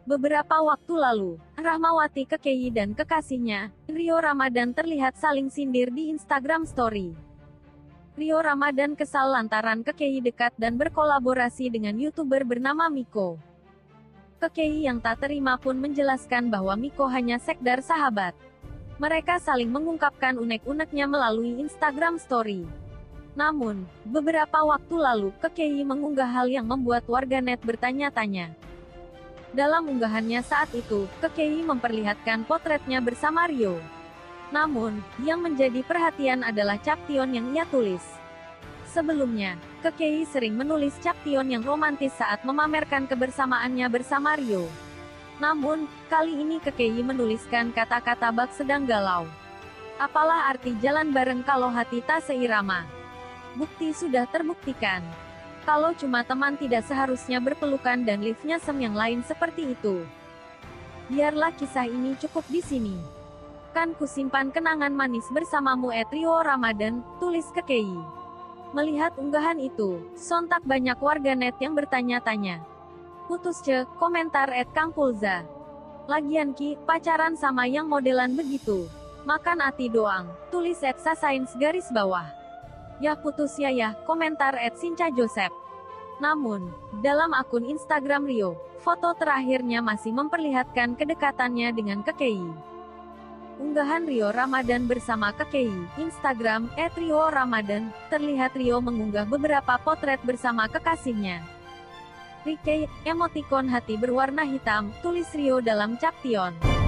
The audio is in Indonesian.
Beberapa waktu lalu, Rahmawati Kekeyi dan kekasihnya, Rio Ramadan terlihat saling sindir di Instagram Story. Rio Ramadan kesal lantaran Kekeyi dekat dan berkolaborasi dengan YouTuber bernama Miko. Kekeyi yang tak terima pun menjelaskan bahwa Miko hanya sekedar sahabat. Mereka saling mengungkapkan unek-uneknya melalui Instagram Story. Namun, beberapa waktu lalu, Kekeyi mengunggah hal yang membuat warganet bertanya-tanya. Dalam unggahannya saat itu, Kekeyi memperlihatkan potretnya bersama Rio. Namun, yang menjadi perhatian adalah caption yang ia tulis. Sebelumnya, Kekeyi sering menulis caption yang romantis saat memamerkan kebersamaannya bersama Rio. Namun, kali ini Kekeyi menuliskan kata-kata bak sedang galau. Apalah arti jalan bareng kalau hati tak seirama? Bukti sudah terbuktikan. Kalau cuma teman tidak seharusnya berpelukan dan live nyesem yang lain seperti itu. Biarlah kisah ini cukup di sini. Kan kusimpan kenangan manis bersamamu @Rio Ramadan, tulis Kekeyi. Melihat unggahan itu, sontak banyak warganet yang bertanya-tanya. Putus ce, komentar @Kangpulza. Lagian ki, pacaran sama yang modelan begitu. Makan ati doang, tulis @Sasains garis bawah. Ya putus ya, komentar @Sinca Joseph. Namun, dalam akun Instagram Rio, foto terakhirnya masih memperlihatkan kedekatannya dengan Kekeyi. Unggahan Rio Ramadan bersama Kekeyi, Instagram @Rio Ramadan, terlihat Rio mengunggah beberapa potret bersama kekasihnya. Rike, emotikon hati berwarna hitam, tulis Rio dalam caption.